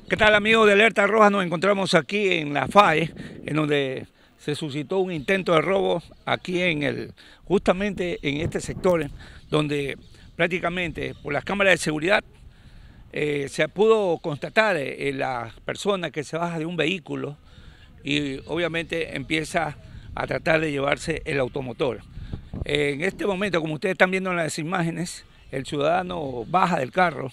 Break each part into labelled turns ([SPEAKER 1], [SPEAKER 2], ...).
[SPEAKER 1] ¿Qué tal, amigos de Alerta Roja? Nos encontramos aquí en la FAE, en donde se suscitó un intento de robo aquí justamente en este sector, donde prácticamente por las cámaras de seguridad se pudo constatar la persona que se baja de un vehículo y obviamente empieza a tratar de llevarse el automotor. En este momento, como ustedes están viendo en las imágenes, el ciudadano baja del carro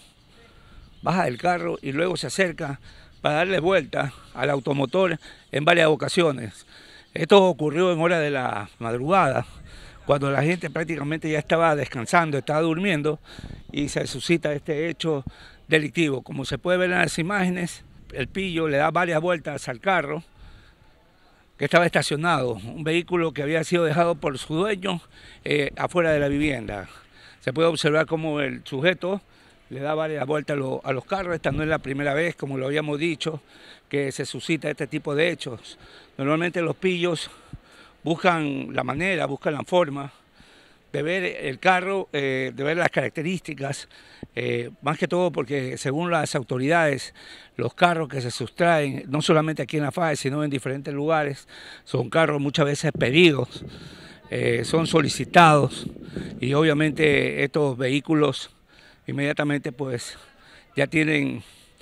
[SPEAKER 1] y luego se acerca para darle vuelta al automotor en varias ocasiones. Esto ocurrió en hora de la madrugada, cuando la gente prácticamente ya estaba descansando, estaba durmiendo, y se suscita este hecho delictivo. Como se puede ver en las imágenes, el pillo le da varias vueltas al carro que estaba estacionado, un vehículo que había sido dejado por su dueño afuera de la vivienda. Se puede observar cómo el sujeto le da varias vueltas a los carros. Esta no es la primera vez, como lo habíamos dicho, que se suscita este tipo de hechos. Normalmente los pillos buscan la manera, buscan la forma de ver el carro, de ver las características, más que todo porque según las autoridades, los carros que se sustraen, no solamente aquí en la FAE, sino en diferentes lugares, son carros muchas veces pedidos, son solicitados, y obviamente estos vehículos inmediatamente pues ya tienen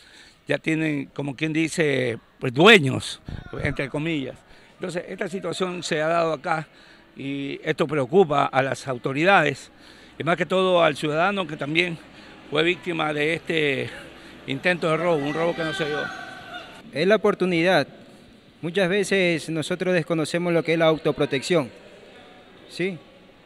[SPEAKER 1] como quien dice, pues dueños, entre comillas. Entonces esta situación se ha dado acá y esto preocupa a las autoridades y más que todo al ciudadano que también fue víctima de este intento de robo, un robo que no se dio.
[SPEAKER 2] Es la oportunidad. Muchas veces nosotros desconocemos lo que es la autoprotección, ¿sí?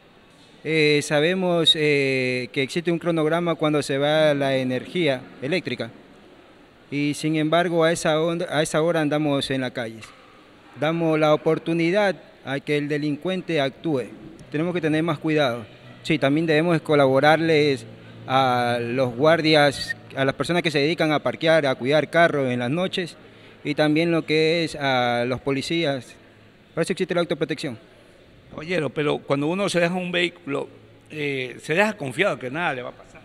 [SPEAKER 2] Sabemos que existe un cronograma cuando se va la energía eléctrica y sin embargo a esa hora andamos en la calle. Damos la oportunidad a que el delincuente actúe. Tenemos que tener más cuidado. Sí, también debemos colaborarles a los guardias, a las personas que se dedican a parquear, a cuidar carros en las noches, y también lo que es a los policías. Para eso existe la autoprotección.
[SPEAKER 1] Caballero, pero cuando uno se deja un vehículo, se deja confiado que nada le va a pasar.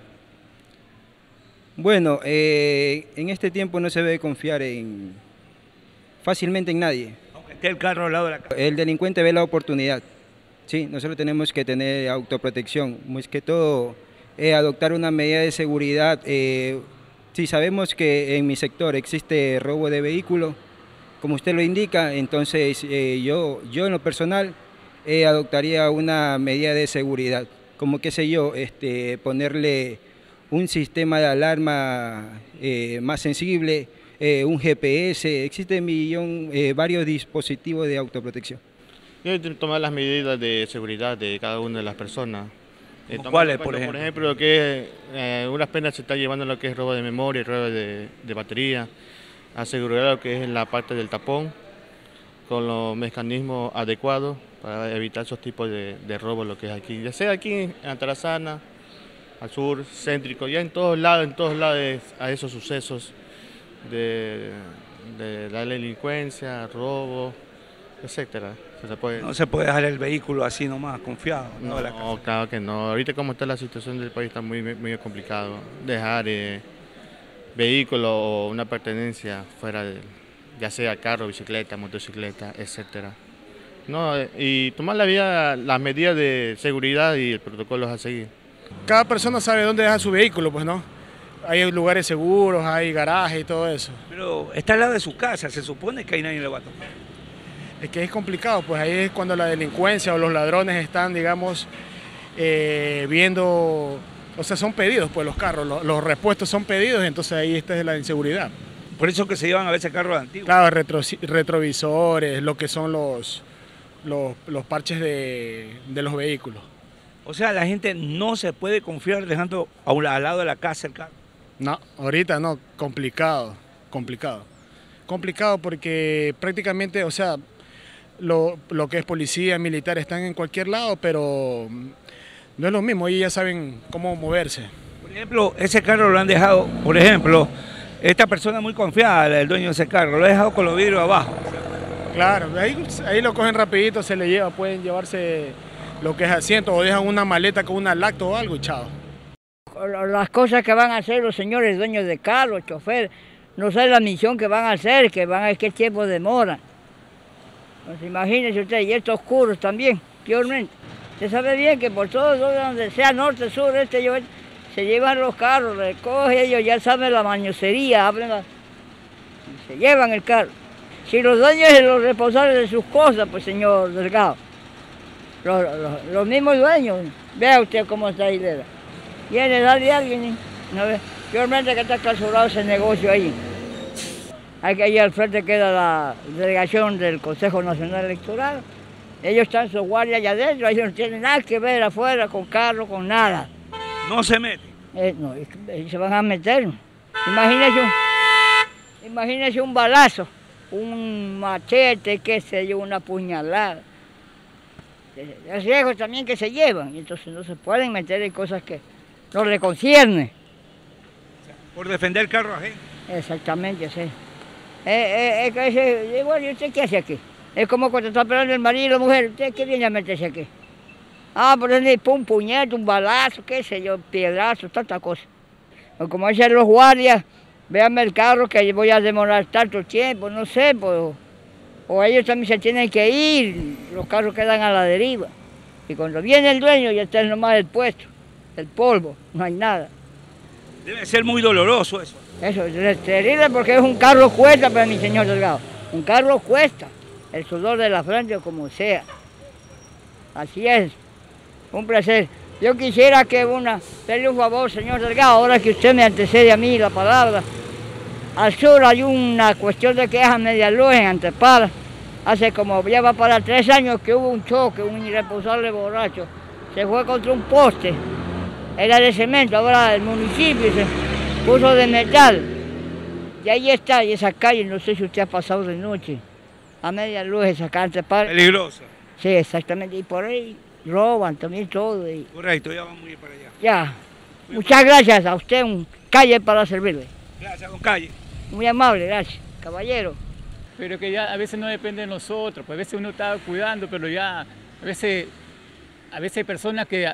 [SPEAKER 2] Bueno, en este tiempo no se debe confiar fácilmente en nadie.
[SPEAKER 1] Aunque esté el carro al lado de la casa.
[SPEAKER 2] El delincuente ve la oportunidad. Sí, nosotros tenemos que tener autoprotección. Más que todo, adoptar una medida de seguridad. Si sabemos que en mi sector existe robo de vehículos, como usted lo indica, entonces yo en lo personal adoptaría una medida de seguridad, como qué sé yo, ponerle un sistema de alarma más sensible, un GPS, existen varios dispositivos de autoprotección.
[SPEAKER 3] Deben tomar las medidas de seguridad de cada una de las personas.
[SPEAKER 1] ¿Cuáles, por ejemplo?
[SPEAKER 3] Por ejemplo, lo que unas penas se está llevando lo que es robo de memoria, robo de batería, asegurar lo que es la parte del tapón, con los mecanismos adecuados para evitar esos tipos de robos, lo que es aquí, ya sea aquí en Atarazaná, al sur, céntrico, ya en todos lados a esos sucesos de la delincuencia, robo, etcétera.
[SPEAKER 1] No se puede dejar el vehículo así nomás, confiado.
[SPEAKER 3] No, claro que no. Ahorita como está la situación del país está muy complicado. Dejar vehículo o una pertenencia fuera ya sea carro, bicicleta, motocicleta, etcétera. No, y tomar las medidas de seguridad y el protocolo a seguir.
[SPEAKER 4] Cada persona sabe dónde deja su vehículo, pues no. Hay lugares seguros, hay garajes y todo eso.
[SPEAKER 1] Pero está al lado de su casa, se supone que ahí nadie le va a tomar.
[SPEAKER 4] Es que es complicado, pues ahí es cuando la delincuencia o los ladrones están, digamos, viendo, o sea, son pedidos, pues los carros, los repuestos son pedidos, entonces ahí está la inseguridad.
[SPEAKER 1] Por eso que se llevan a veces carros antiguos.
[SPEAKER 4] Claro, retrovisores, lo que son los parches de los vehículos.
[SPEAKER 1] O sea, la gente no se puede confiar dejando al lado de la casa el carro.
[SPEAKER 4] No, ahorita no, complicado. Complicado porque prácticamente, o sea, lo que es policía, militar, están en cualquier lado, pero no es lo mismo, ellos ya saben cómo moverse.
[SPEAKER 1] Por ejemplo, ese carro lo han dejado, por ejemplo, esta persona muy confiada, el dueño de ese carro, lo ha dejado con los vidrios abajo.
[SPEAKER 4] Claro, ahí lo cogen rapidito, se le lleva, pueden llevarse lo que es asiento o dejan una maleta con una lacto o algo y chao.
[SPEAKER 5] Las cosas que van a hacer los señores dueños de carros, choferes, no sé la misión que van a hacer, qué tiempo demora. Pues imagínense usted, y estos oscuros también, peormente. Usted sabe bien que por todo donde sea norte, sur, este y oeste, se llevan los carros, recogen ellos, ya saben la mañosería, se llevan el carro. Si los dueños son los responsables de sus cosas, pues señor Delgado, los mismos dueños, vea usted cómo está ahí, viene, dale a alguien, ¿no ve? Peormente que está clausurado ese negocio ahí. Hay que allí al frente queda la delegación del Consejo Nacional Electoral. Ellos están sus guardias allá adentro, ellos no tienen nada que ver afuera con carro, con nada.
[SPEAKER 1] ¿No se meten?
[SPEAKER 5] No, se van a meter. Imagínese un balazo, un machete, qué sé yo, una puñalada. Es riesgo también que se llevan, entonces no se pueden meter en cosas que no le conciernen.
[SPEAKER 1] Por defender el carro ajeno.
[SPEAKER 5] Exactamente, sí. Bueno, ¿y usted qué hace aquí? Es como cuando está esperando el marido y la mujer, ¿usted qué viene a meterse aquí? Ah, por ejemplo, un puñete, un balazo, qué sé yo, piedrazo, tanta cosa. O como dicen los guardias, véanme el carro que voy a demorar tanto tiempo, no sé, pues, o ellos también se tienen que ir, los carros quedan a la deriva. Y cuando viene el dueño ya está nomás el puesto, el polvo, no hay nada.
[SPEAKER 1] Debe ser muy doloroso eso.
[SPEAKER 5] Eso es terrible porque es un carro cuesta para mi señor Delgado. Un carro cuesta, el sudor de la frente o como sea. Así es, un placer. Yo quisiera que pedirle un favor, señor Delgado, ahora que usted me antecede a mí la palabra. Al sur hay una cuestión de quejas media luz en Antepara. Hace como ya va para 3 años que hubo un choque, un irresponsable borracho. Se fue contra un poste, era de cemento, ahora el municipio se puso de metal. Y ahí está, y esa calle, no sé si usted ha pasado de noche, a media luz esa calle Antepara.
[SPEAKER 1] Peligrosa.
[SPEAKER 5] Sí, exactamente, y por ahí roban también todo.
[SPEAKER 1] Correcto, ya vamos a ir para allá.
[SPEAKER 5] Ya, muchas gracias a usted, un calle para servirle.
[SPEAKER 1] Gracias, don Calle.
[SPEAKER 5] Muy amable, gracias, caballero.
[SPEAKER 6] Pero que ya a veces no depende de nosotros, pues a veces uno está cuidando, pero ya a veces hay personas que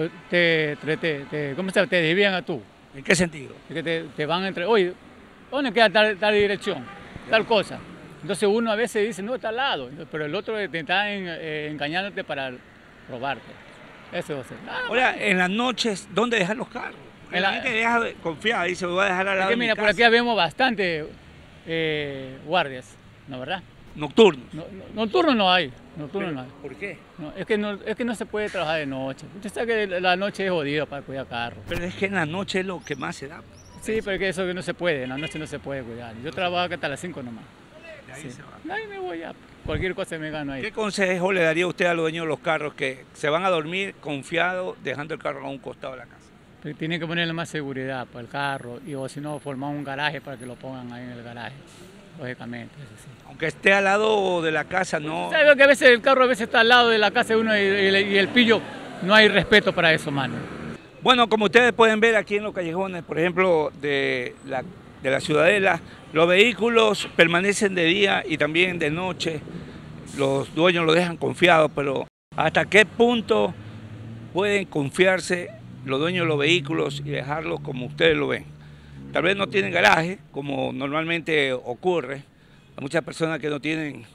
[SPEAKER 6] ¿cómo se llama? Te desvían a tú.
[SPEAKER 1] ¿En qué sentido?
[SPEAKER 6] Que te van entre, oye, ¿dónde queda tal dirección? Tal cosa. Entonces uno a veces dice, no, está al lado, pero el otro te está engañándote para robarte. Eso va a ser.
[SPEAKER 1] Ahora, en las noches, ¿dónde dejan los carros? Porque la gente deja confiada, dice, voy a dejar al lado de mi
[SPEAKER 6] mira,
[SPEAKER 1] casa.
[SPEAKER 6] por aquí vemos bastante guardias, ¿no verdad?
[SPEAKER 1] Nocturnos.
[SPEAKER 6] Nocturnos no hay, nocturnos no hay.
[SPEAKER 1] ¿Por qué?
[SPEAKER 6] No, es que no se puede trabajar de noche. Usted sabe que la noche es jodida para cuidar carros.
[SPEAKER 1] Pero es que en la noche es lo que más se da.
[SPEAKER 6] Sí, pero es que eso que no se puede, en la noche no se puede cuidar. Yo trabajo hasta las 5 nomás.
[SPEAKER 1] De ahí se va.
[SPEAKER 6] De ahí me voy ya. Cualquier cosa me gano ahí.
[SPEAKER 1] ¿Qué consejo le daría usted a los dueños de los carros que se van a dormir confiados dejando el carro a un costado de la casa?
[SPEAKER 6] Pero tienen que ponerle más seguridad para el carro o si no formar un garaje para que lo pongan ahí en el garaje, lógicamente, eso sí.
[SPEAKER 1] Aunque esté al lado de la casa, no...
[SPEAKER 6] ¿Sabe que a veces el carro está al lado de la casa de uno y el pillo? No hay respeto para eso, mano.
[SPEAKER 1] Bueno, como ustedes pueden ver aquí en los callejones, por ejemplo, de la Ciudadela, los vehículos permanecen de día y también de noche. Los dueños lo dejan confiados, pero ¿hasta qué punto pueden confiarse los dueños de los vehículos y dejarlos como ustedes lo ven? Tal vez no tienen garaje, como normalmente ocurre. Hay muchas personas que no tienen,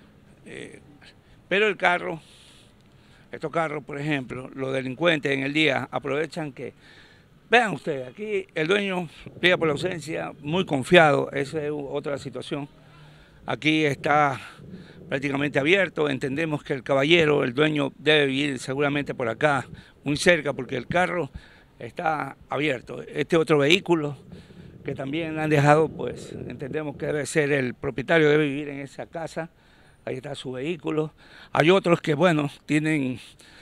[SPEAKER 1] pero el carro, estos carros, por ejemplo, los delincuentes en el día aprovechan que, vean ustedes, aquí el dueño pide por la ausencia, muy confiado, esa es otra situación. Aquí está prácticamente abierto, entendemos que el caballero, el dueño, debe vivir seguramente por acá, muy cerca, porque el carro está abierto. Este otro vehículo que también han dejado, pues entendemos que debe ser el propietario, debe vivir en esa casa, ahí está su vehículo. Hay otros que, bueno, tienen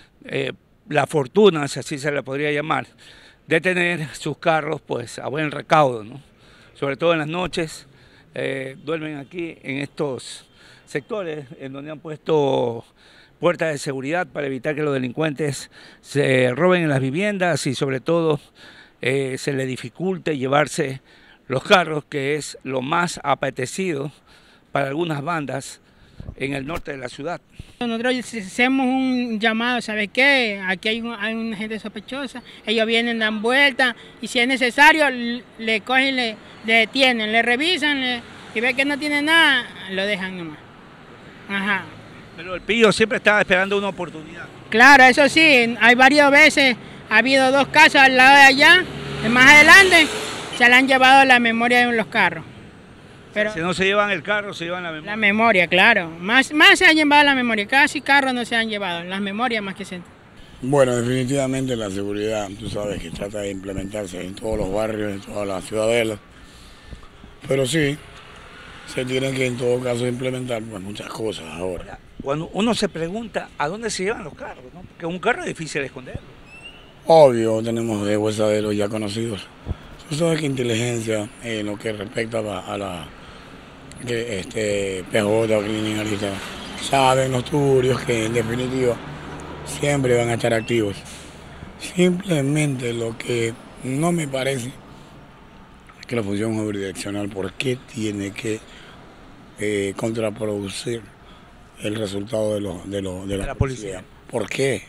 [SPEAKER 1] la fortuna, si así se le podría llamar, de tener sus carros pues a buen recaudo, ¿no? Sobre todo en las noches, duermen aquí en estos sectores en donde han puesto puertas de seguridad para evitar que los delincuentes se roben en las viviendas y sobre todo se les dificulte llevarse los carros, que es lo más apetecido para algunas bandas en el norte de la ciudad.
[SPEAKER 7] Nosotros hacemos un llamado, ¿sabes qué? Aquí hay una gente sospechosa, ellos vienen, dan vueltas y si es necesario le cogen, le detienen, le revisan y ven que no tiene nada, lo dejan nomás. Ajá.
[SPEAKER 1] Pero el pillo siempre estaba esperando una oportunidad.
[SPEAKER 7] Claro, eso sí, hay varias veces, ha habido 2 casos al lado de allá, más adelante se le han llevado la memoria en los carros. Pero
[SPEAKER 1] si no se llevan el carro, se llevan la memoria.
[SPEAKER 7] La memoria, claro. Más se han llevado la memoria. Casi carros no se han llevado. Las memorias más que se...
[SPEAKER 8] Bueno, definitivamente la seguridad, tú sabes que trata de implementarse en todos los barrios, en todas las ciudadelas. Pero sí, se tienen que en todo caso implementar pues, muchas cosas ahora.
[SPEAKER 1] Cuando uno se pregunta a dónde se llevan los carros, ¿no? Porque un carro es difícil de esconderlo.
[SPEAKER 8] Obvio, tenemos de huesaderos ya conocidos. Tú sabes que inteligencia en lo que respecta a la PJ o criminalista, saben los turbios que en definitiva siempre van a estar activos. Simplemente lo que no me parece es que la función jurisdiccional, ¿por qué tiene que contraproducir el resultado de la policía? ¿Por qué?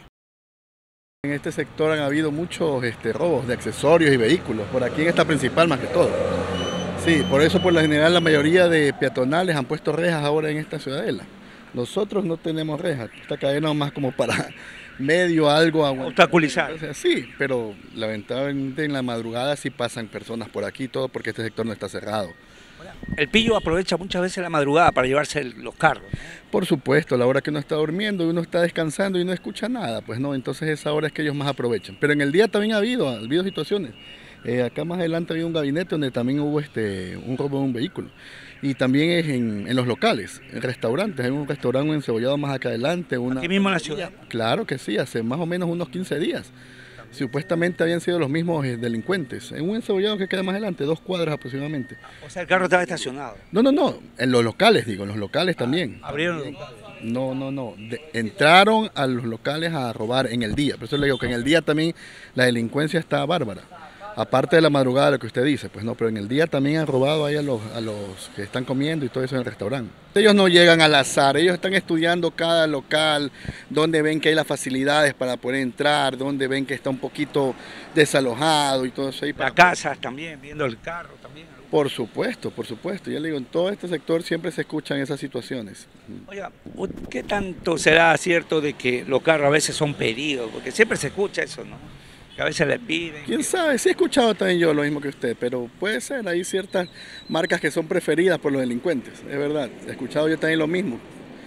[SPEAKER 9] En este sector han habido muchos robos de accesorios y vehículos, por aquí en esta principal más que todo. Sí, por eso por lo general la mayoría de peatonales han puesto rejas ahora en esta ciudadela. Nosotros no tenemos rejas, esta cadena es más como para medio algo.
[SPEAKER 1] Obstaculizar.
[SPEAKER 9] O sea, sí, pero lamentablemente en la madrugada sí pasan personas por aquí, todo porque este sector no está cerrado.
[SPEAKER 1] El pillo aprovecha muchas veces la madrugada para llevarse los carros.
[SPEAKER 9] Por supuesto, a la hora que uno está durmiendo y uno está descansando y no escucha nada, pues no, entonces esa hora es que ellos más aprovechan. Pero en el día también ha habido situaciones. Acá más adelante había un gabinete donde también hubo un robo de un vehículo. Y también es en los locales, en restaurantes. Hay un restaurante encebollado más acá adelante.
[SPEAKER 1] ¿Aquí mismo en la ciudad?
[SPEAKER 9] Claro que sí, hace más o menos unos 15 días. Supuestamente habían sido los mismos delincuentes. En un encebollado que queda más adelante, 2 cuadras aproximadamente.
[SPEAKER 1] O sea, el carro estaba estacionado.
[SPEAKER 9] No, en los locales, digo, en los locales también.
[SPEAKER 1] ¿Abrieron los locales?
[SPEAKER 9] No. Entraron a los locales a robar en el día. Por eso le digo que en el día también la delincuencia está bárbara. Aparte de la madrugada, lo que usted dice, pues no, pero en el día también han robado ahí a los que están comiendo y todo eso en el restaurante. Ellos no llegan al azar, ellos están estudiando cada local, donde ven que hay las facilidades para poder entrar, donde ven que está un poquito desalojado y todo eso ahí.
[SPEAKER 1] Las casas también, viendo el carro también.
[SPEAKER 9] Por supuesto, ya le digo, en todo este sector siempre se escuchan esas situaciones.
[SPEAKER 1] Oiga, ¿qué tanto será cierto de que los carros a veces son pedidos? Porque siempre se escucha eso, ¿no? Que a veces les piden.
[SPEAKER 9] ¿Quién sabe? Sí he escuchado también yo lo mismo que usted, pero puede ser, hay ciertas marcas que son preferidas por los delincuentes, es verdad. He escuchado yo también lo mismo.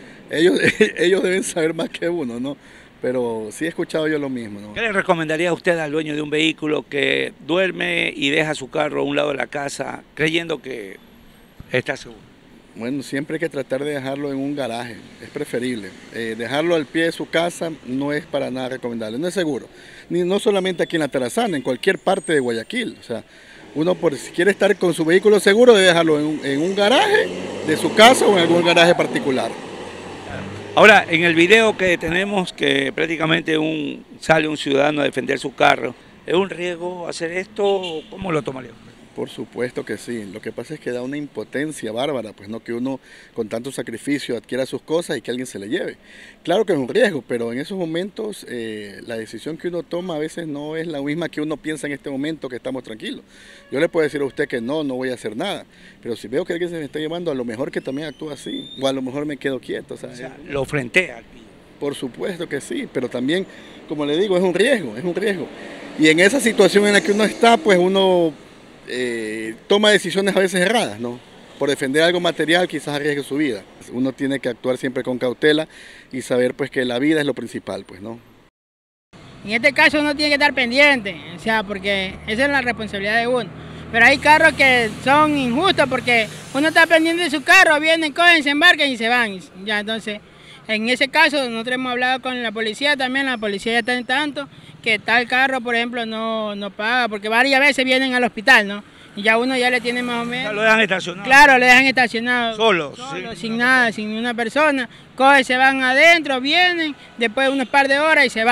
[SPEAKER 9] Ellos deben saber más que uno, ¿no? Pero sí he escuchado yo lo mismo, ¿no?
[SPEAKER 1] ¿Qué le recomendaría a usted al dueño de un vehículo que duerme y deja su carro a un lado de la casa creyendo que está seguro?
[SPEAKER 9] Bueno, siempre hay que tratar de dejarlo en un garaje, es preferible. Dejarlo al pie de su casa no es para nada recomendable, no es seguro. No solamente aquí en La Tarazana, en cualquier parte de Guayaquil. O sea, uno si quiere estar con su vehículo seguro debe dejarlo en un garaje de su casa o en algún garaje particular.
[SPEAKER 1] Ahora, en el video que tenemos que prácticamente sale un ciudadano a defender su carro, ¿es un riesgo hacer esto? ¿Cómo lo tomaría?
[SPEAKER 9] Por supuesto que sí, lo que pasa es que da una impotencia bárbara, pues no que uno con tanto sacrificio adquiera sus cosas y que alguien se le lleve. Claro que es un riesgo, pero en esos momentos la decisión que uno toma a veces no es la misma que uno piensa en este momento que estamos tranquilos. Yo le puedo decir a usted que no voy a hacer nada, pero si veo que alguien se me está llevando, a lo mejor que también actúa así, o a lo mejor me quedo quieto.
[SPEAKER 1] O sea, lo frentea al pillo.
[SPEAKER 9] Por supuesto que sí, pero también, como le digo, es un riesgo. Y en esa situación en la que uno está, pues uno toma decisiones a veces erradas, ¿no? Por defender algo material quizás arriesgue su vida. Uno tiene que actuar siempre con cautela y saber pues que la vida es lo principal, pues, ¿no?
[SPEAKER 7] En este caso uno tiene que estar pendiente, o sea, porque esa es la responsabilidad de uno. Pero hay carros que son injustos porque uno está pendiente de su carro, vienen, cogen, se embarcan y se van. Ya, entonces, en ese caso nosotros hemos hablado con la policía también, la policía ya está en tanto que tal carro, por ejemplo, no paga, porque varias veces vienen al hospital, ¿no? Y ya uno ya le tiene más o menos...
[SPEAKER 1] Ya lo dejan estacionado.
[SPEAKER 7] Claro, le dejan estacionado.
[SPEAKER 1] Solo,
[SPEAKER 7] sin nada, sin una persona. Cogen, se van adentro, vienen, después de unos par de horas y se van.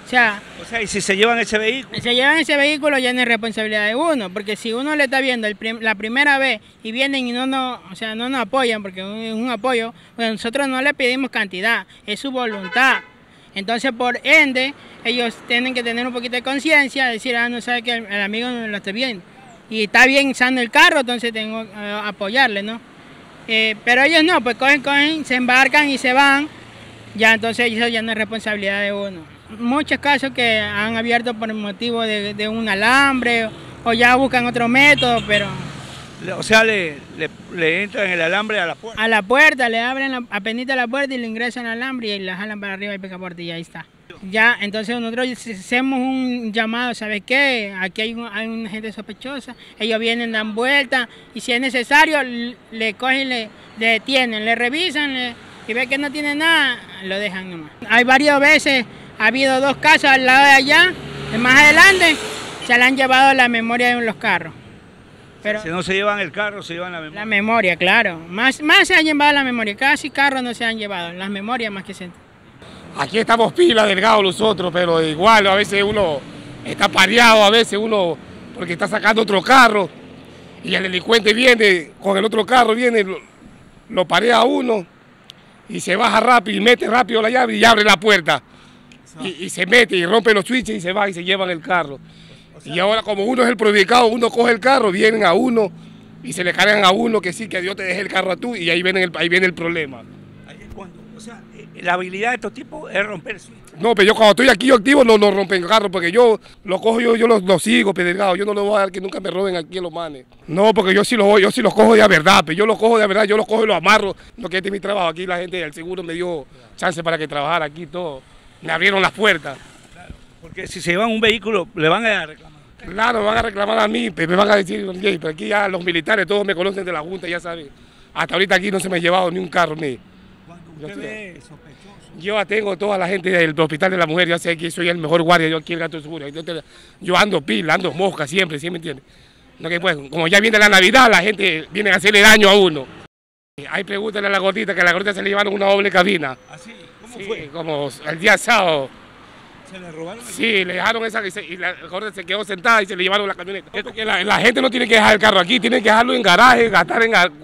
[SPEAKER 7] O sea,
[SPEAKER 1] ¿y si se llevan ese vehículo?
[SPEAKER 7] Se llevan ese vehículo ya no es responsabilidad de uno, porque si uno le está viendo la primera vez y vienen y no nos apoyan, porque es un apoyo, pues nosotros no le pedimos cantidad, es su voluntad. Entonces, por ende, ellos tienen que tener un poquito de conciencia, decir, no sabe que el amigo no lo está viendo. Y está bien sano el carro, entonces tengo que apoyarle, ¿no? Pero ellos no, pues cogen, se embarcan y se van, ya entonces eso ya no es responsabilidad de uno. Muchos casos que han abierto por motivo de un alambre o ya buscan otro método, pero...
[SPEAKER 1] O sea, le entran el alambre a la puerta.
[SPEAKER 7] A la puerta, le abren apenas la puerta y le ingresan el alambre y la jalan para arriba y picaporte y ahí está. Ya, entonces nosotros hacemos un llamado, ¿sabes qué? Aquí hay una gente sospechosa, ellos vienen, dan vuelta y si es necesario le cogen, le detienen, le revisan y ven que no tiene nada, lo dejan nomás. Hay varias veces, ha habido 2 casos al lado de allá, más adelante se le han llevado la memoria en los carros. Pero
[SPEAKER 1] si no se llevan el carro, se llevan la memoria.
[SPEAKER 7] La memoria, claro. Más se han llevado la memoria. Casi carros no se han llevado. Las memorias más que se...
[SPEAKER 10] Aquí estamos pila delgados nosotros, pero igual a veces uno está pareado, a veces uno porque está sacando otro carro y el delincuente viene con el otro carro, viene, lo parea a uno y se baja rápido y mete rápido la llave y abre la puerta. Y se mete y rompe los switches y se va y se llevan el carro. Y ahora como uno es el perjudicado, uno coge el carro, vienen a uno y se le cargan a uno que sí, que Dios te deje el carro a tú y ahí viene el problema.
[SPEAKER 1] Ahí es cuando, o sea, la habilidad de estos tipos es romper el switch.
[SPEAKER 10] No, pero yo cuando estoy aquí activo no rompen el carro porque yo lo cojo, yo lo sigo, Pedregado. Yo no le voy a dar que nunca me roben aquí en los manes. No, porque yo sí los cojo de verdad, pero yo los cojo de verdad, yo los cojo y los amarro. Lo que este es mi trabajo, aquí la gente del seguro me dio chance para que trabajara aquí todo. Me abrieron las puertas.
[SPEAKER 1] Claro, porque si se llevan un vehículo, le van a reclamar.
[SPEAKER 10] Claro, me van a reclamar a mí, me van a decir, pero aquí ya los militares todos me conocen de la Junta, ya saben. Hasta ahorita aquí no se me ha llevado ni un carro, ni.
[SPEAKER 1] Cuando usted ve sospechoso.
[SPEAKER 10] Yo tengo toda la gente del Hospital de la Mujer, ya sé que soy el mejor guardia, yo aquí el Gato Seguro. Yo ando pila, ando mosca siempre, ¿sí me entiendes? No, que pues, como ya viene la Navidad, la gente viene a hacerle daño a uno. Hay pregúntale a la gordita, que a la gordita se le llevaron una doble cabina.
[SPEAKER 1] ¿Ah, sí? ¿Cómo
[SPEAKER 10] sí,
[SPEAKER 1] fue?
[SPEAKER 10] Como el día sábado.
[SPEAKER 1] ¿Se le robaron?
[SPEAKER 10] Sí, le dejaron esa y la gordita se quedó sentada y se le llevaron la camioneta. Porque la gente no tiene que dejar el carro aquí, tiene que dejarlo en garaje, gastar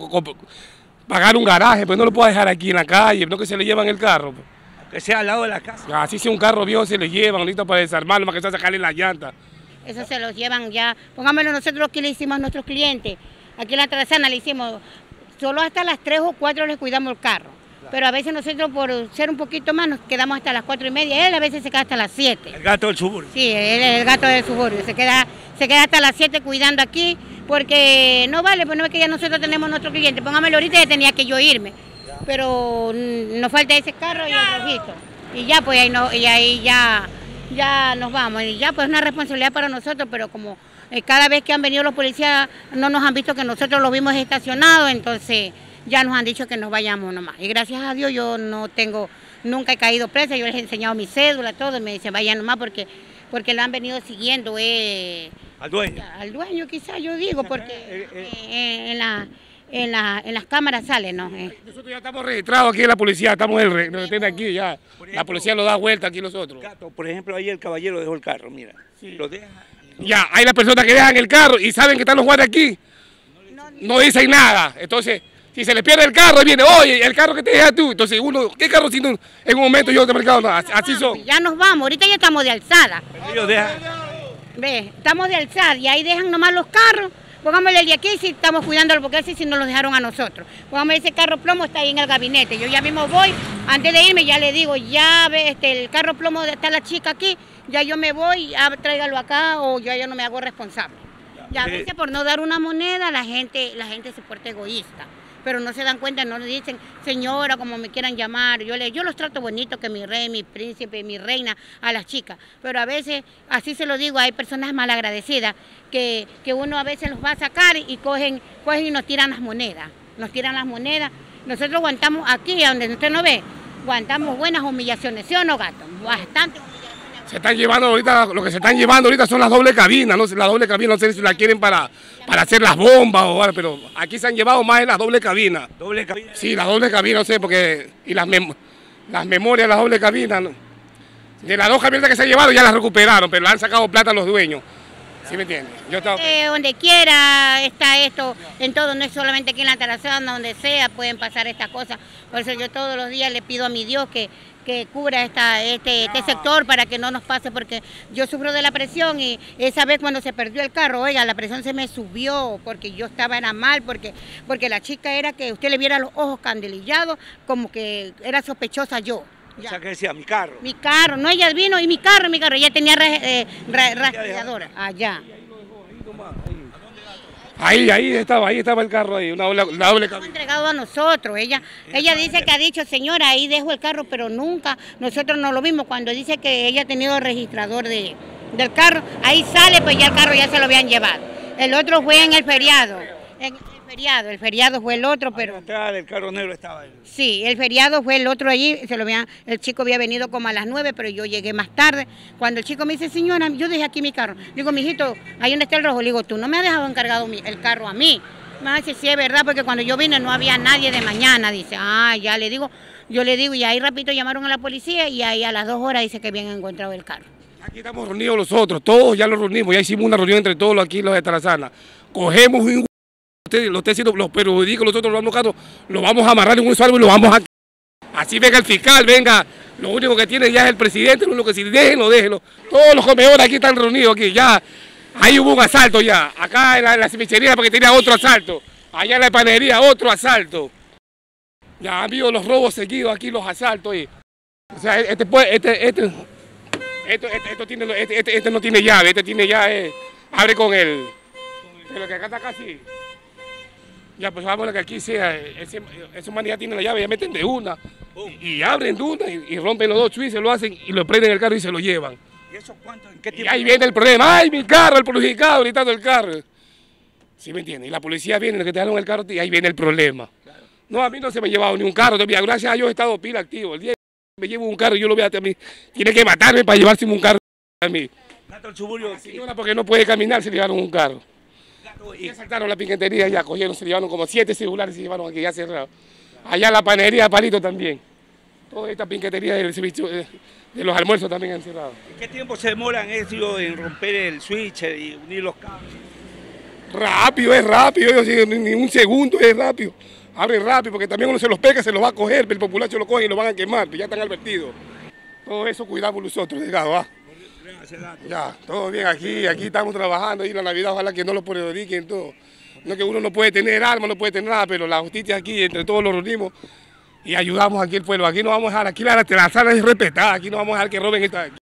[SPEAKER 10] pagar un garaje, pues no lo puede dejar aquí en la calle, no que se le llevan el carro. Pues.
[SPEAKER 1] Que sea al lado de la casa.
[SPEAKER 10] Así sea un carro viejo se le llevan, ahorita para desarmarlo, para que se sacarle la llanta.
[SPEAKER 11] Eso se los llevan ya. Pongámoslo nosotros que le hicimos a nuestros clientes. Aquí en la Trazana le hicimos, solo hasta las 3 o 4 les cuidamos el carro. Claro. Pero a veces nosotros por ser un poquito más nos quedamos hasta las 4:30. Él a veces se queda hasta las 7.
[SPEAKER 1] El gato del suburbio.
[SPEAKER 11] Sí, él es el gato del suburbio. Se queda hasta las 7 cuidando aquí porque no vale, pues no es que ya nosotros tenemos nuestro cliente. Póngamelo ahorita, ya tenía que yo irme. Pero nos falta ese carro y el rojito. Y ya pues ahí ya nos vamos. Y ya pues es una responsabilidad para nosotros, pero como cada vez que han venido los policías no nos han visto que nosotros los vimos estacionados, entonces ya nos han dicho que nos vayamos nomás. Y gracias a Dios yo nunca he caído presa, yo les he enseñado mi cédula, todo, y me dicen vayan nomás porque lo han venido siguiendo.
[SPEAKER 1] ¿Al dueño?
[SPEAKER 11] Al dueño quizás yo digo, porque en las cámaras sale, ¿no?
[SPEAKER 10] Nosotros ya estamos registrados aquí en la policía, estamos aquí ya. Ejemplo, la policía lo da vuelta aquí nosotros.
[SPEAKER 1] Gato, por ejemplo, ahí el caballero dejó el carro, mira. Sí. Lo deja.
[SPEAKER 10] Ya, hay las personas que dejan el carro y saben que están los guardias aquí. No dicen nada. Entonces, si se les pierde el carro, viene, oye, el carro que te dejas tú. Entonces uno, ¿qué carro si no, en un momento yo te he marcado? No, así son.
[SPEAKER 11] Ya nos vamos, ahorita ya estamos de alzada.
[SPEAKER 1] Ellos dejan.
[SPEAKER 11] Ve, estamos de alzada y ahí dejan nomás los carros. Pongámosle el de aquí si estamos cuidándolo, porque así si nos lo dejaron a nosotros. Pongámosle ese carro plomo, está ahí en el gabinete. Yo ya mismo voy, antes de irme ya le digo, ya ve, el carro plomo está la chica aquí, ya yo me voy, ya tráigalo acá o yo ya no me hago responsable. Ya a veces por no dar una moneda la gente se porta egoísta. Pero no se dan cuenta, no le dicen señora, como me quieran llamar. Yo los trato bonito, que mi rey, mi príncipe, mi reina, a las chicas. Pero a veces, así se lo digo, hay personas malagradecidas que uno a veces los va a sacar y cogen y nos tiran las monedas. Nos tiran las monedas. Nosotros aguantamos aquí, donde usted no ve, aguantamos buenas humillaciones, ¿sí o no, gato? Bastante.
[SPEAKER 10] Se están llevando ahorita, lo que se están llevando ahorita son las doble cabinas, ¿no? La doble cabina, no sé si la quieren para hacer las bombas o algo, pero aquí se han llevado más en las doble cabinas.
[SPEAKER 1] ¿Doble cabina?
[SPEAKER 10] Sí, la doble cabina, no sé, porque, y las memorias de la doble cabina, ¿no? De las 2 camionetas que se llevaron ya las recuperaron, pero le han sacado plata a los dueños. ¿Sí me entiendes?
[SPEAKER 11] Donde quiera está esto, en todo, no es solamente aquí en la Tarazana, donde sea pueden pasar estas cosas. Por eso yo todos los días le pido a mi Dios que cubra este sector para que no nos pase, porque yo sufro de la presión y esa vez cuando se perdió el carro, oiga, la presión se me subió porque yo era mal, porque la chica era que usted le viera los ojos candelillados, como que era sospechosa yo.
[SPEAKER 1] O sea, que decía, mi carro.
[SPEAKER 11] Mi carro, no, ella vino y mi carro, ella tenía rastreadora, allá.
[SPEAKER 10] Ahí estaba el carro ahí, una doble cabina.
[SPEAKER 11] Entregado a nosotros, ella dice que ha dicho, señora, ahí dejo el carro, pero nunca, nosotros no lo vimos, cuando dice que ella ha tenido registrador del carro, ahí sale, pues ya el carro ya se lo habían llevado. El otro fue en el feriado. El feriado fue el otro, pero...
[SPEAKER 1] El carro negro estaba ahí.
[SPEAKER 11] Sí, el feriado fue el otro allí, el chico había venido como a las 9, pero yo llegué más tarde. Cuando el chico me dice, señora, yo dejé aquí mi carro. Le digo, mijito, ahí donde está el rojo. Le digo, tú no me has dejado encargado el carro a mí. Me dice, sí, es verdad, porque cuando yo vine no había nadie de mañana. Dice, ya le digo, y ahí rapidito llamaron a la policía y ahí a las 2 horas dice que habían encontrado el carro.
[SPEAKER 10] Aquí estamos reunidos nosotros, todos ya los reunimos, ya hicimos una reunión entre todos aquí los de Tarazana. Cogemos un... Los periódicos, nosotros los vamos lo vamos a amarrar en un árbol y lo vamos a... Así venga el fiscal, venga, lo único que tiene ya es el presidente, lo único que sí, déjenlo. Todos los comedores aquí están reunidos, aquí ya. Ahí hubo un asalto ya, acá en la cevichería porque tenía otro asalto, allá en la panadería otro asalto. Ya han habido los robos seguidos aquí, los asaltos. O sea, este no tiene llave, este tiene llave, abre con él. Pero que acá está casi. Ya, pues vamos a que aquí sea, esos manes ya tienen la llave, ya meten de una, y abren de una, y rompen los 2 chuices, lo hacen, y lo prenden el carro y se lo llevan.
[SPEAKER 1] ¿Y eso cuánto? ¿En qué tiempo?
[SPEAKER 10] Y ahí viene el problema, ¡ay, mi carro, el perjudicado, gritando el carro! ¿Sí me entiendes? Y la policía viene, los que te dejaron el carro, y ahí viene el problema. Claro. No, a mí no se me ha llevado ni un carro todavía, gracias a Dios he estado pila activo. El día que me llevo un carro, yo lo veo a mí, tiene que matarme para llevarse un carro a mí. Porque no puede caminar, se le llevaron un carro. Y saltaron la piquetería, ya cogieron, se llevaron como 7 celulares, se llevaron aquí ya cerrado. Allá la panadería Palito también. Toda esta piquetería del servicio de los almuerzos también han cerrado.
[SPEAKER 1] ¿Qué tiempo se demoran ellos en romper el switch y unir los cables?
[SPEAKER 10] Rápido, es rápido, ellos ni un segundo, es rápido. Abre rápido, porque también uno se los pega, se los va a coger, el populacho lo coge y lo van a quemar, ya están advertidos. Todo eso cuidamos nosotros, llegado, Ya, todo bien aquí estamos trabajando, y la Navidad ojalá que no lo perjudiquen todo. No que uno no puede tener armas, no puede tener nada, pero la justicia aquí, entre todos los reunimos y ayudamos aquí al pueblo. Aquí no vamos a dejar, aquí la sala es respetada, aquí no vamos a dejar que roben esta...